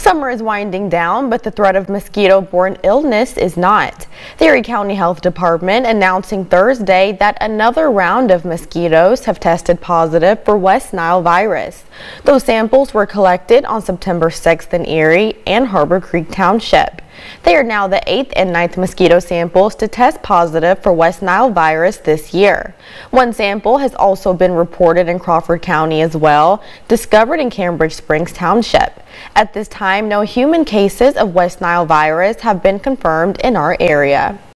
Summer is winding down, but the threat of mosquito-borne illness is not. The Erie County Health Department announcing Thursday that another round of mosquitoes have tested positive for West Nile virus. Those samples were collected on September 6th in Erie and Harbor Creek Township. They are now the 8th and 9th mosquito samples to test positive for West Nile virus this year. One sample has also been reported in Crawford County as well, discovered in Cambridge Springs Township. At this time, no human cases of West Nile virus have been confirmed in our area.